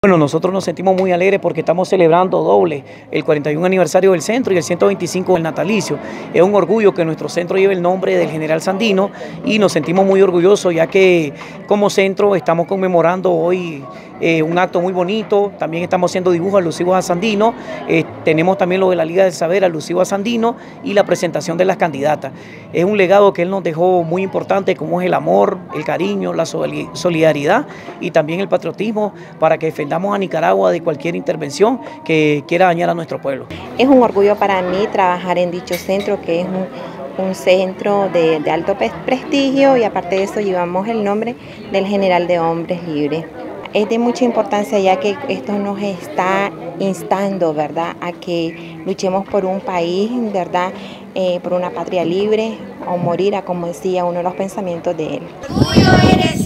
Bueno, nosotros nos sentimos muy alegres porque estamos celebrando doble el 41 aniversario del centro y el 125 del natalicio. Es un orgullo que nuestro centro lleve el nombre del general Sandino y nos sentimos muy orgullosos ya que como centro estamos conmemorando hoy un acto muy bonito. También estamos haciendo dibujos alusivos a Sandino. Tenemos también lo de la Liga del Saber alusivo a Sandino y la presentación de las candidatas. Es un legado que él nos dejó muy importante, como es el amor, el cariño, la solidaridad y también el patriotismo para que defendamos a Nicaragua de cualquier intervención que quiera dañar a nuestro pueblo. Es un orgullo para mí trabajar en dicho centro, que es un centro de alto prestigio, y aparte de eso llevamos el nombre del general de hombres libres. Es de mucha importancia ya que esto nos está instando, ¿verdad?, a que luchemos por un país, ¿verdad?, por una patria libre o morir, como decía uno de los pensamientos de él.